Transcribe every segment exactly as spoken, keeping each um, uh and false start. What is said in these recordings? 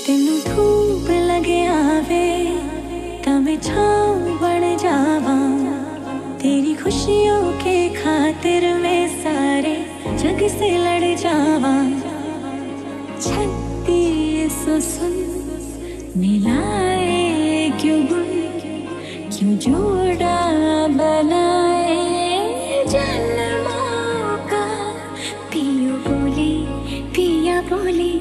तेनू धूप लगे आवे तवे छाँव बन जावा, तेरी खुशियों के खातिर मैं सारे जग से लड़ जावा। छत्तीस सुन मिलाए क्यों गुण, क्यों जोड़ा बनाए जन्मों का। पियो बोले पिया बोले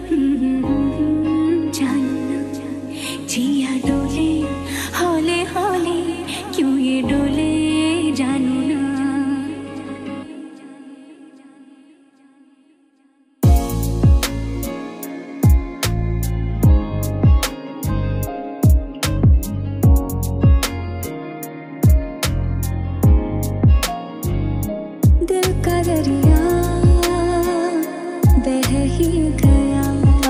जानना, जिया डोले हौले हौले क्यों ये डोले जानू ना। दिल का दरिया बह ही गया,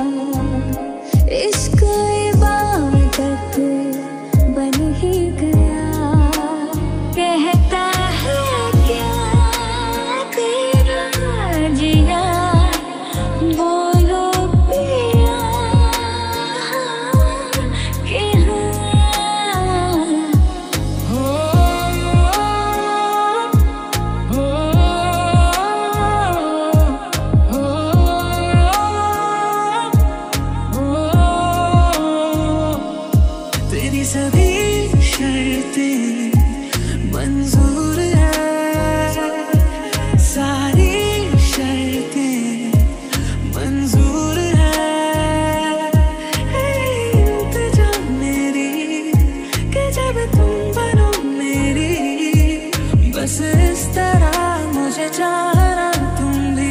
इश्क इबादत बन ही गया। कहता है क्या तेरा जिया, बोलो पिया कि हाँ। हो हो तेरी सभी शर्तें मंजूर है, सारी शर्तें मंजूर है। इंतजाम मेरी कि जब तुम बनो मेरी, बस इस तरह मुझे जाना तुम भी।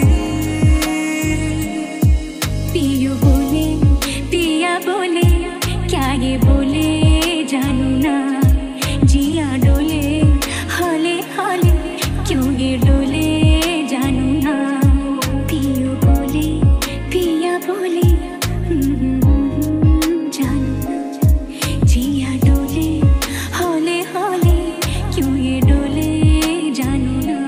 पियो बोले पिया बोले क्या ये बोले जानू ना, जिया डोले हौले हौले क्यों ये डोले जानू ना। पियो बोले पिया बोले जानू ना, जिया डोले हौले हौले क्यों ये डोले जानू ना।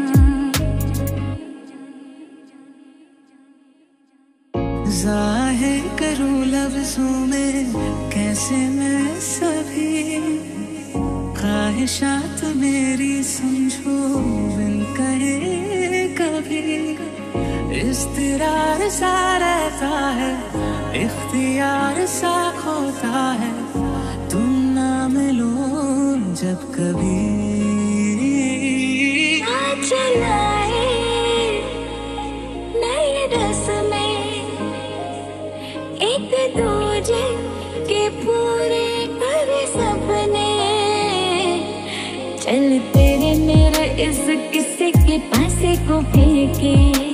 जाहिर करूं लफ्जों में कैसे मैं सभी ख्वाहिशात मेरी, समझो बिन कहे कभी। इज़्तिरार सा रहता है, इख्तियार सा खोता है, तुम ना मिलो जब कभी। चलाए नए रस्में एक दूजे के पूरे कर सपने, चल तेरे मेरे इस किस्से के पासे को फेंके।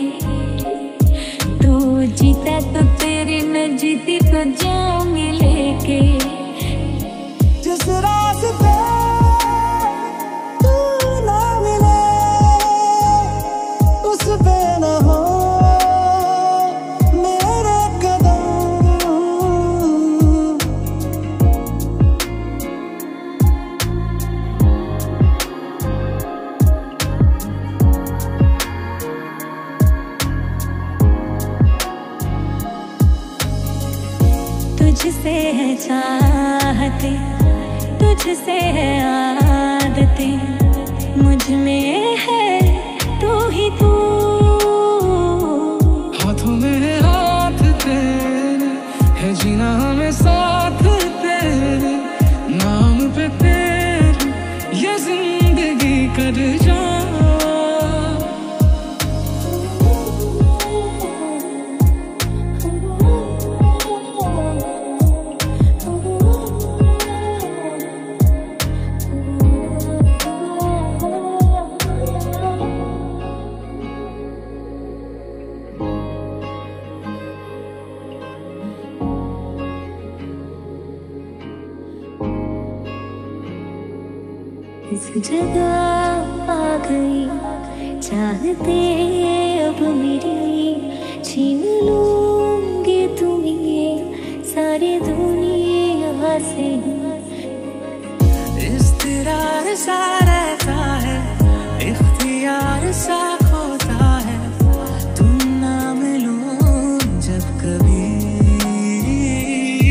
तू जीता तो तेरी मैं जीती तो जाऊंगी लेके। जिस रास्ते तू ना मिले उस पे न हो मेरे कदम। तुझसे है चाहते, तुझसे है आदतें, मुझ में है तू ही तू। हाथों में हाथ तेरे है, जीना हमें साथ तेरे नाम पे तेरे ये जिंदगी कर जा। इस जगह आ गई चाहते अब मेरी, छीन लूंगी तुम्हें सारी दुनिया से। इज़्तिरार सा रहता है, इख्तियार सा खोता है, तुम ना मिलो जब कभी।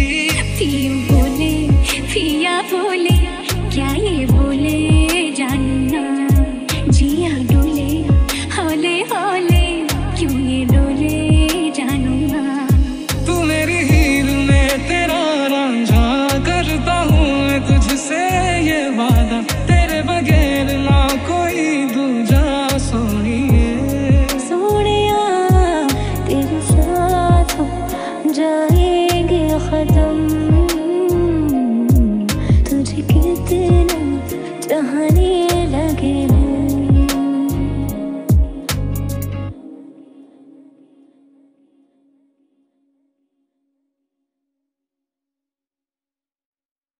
कहानी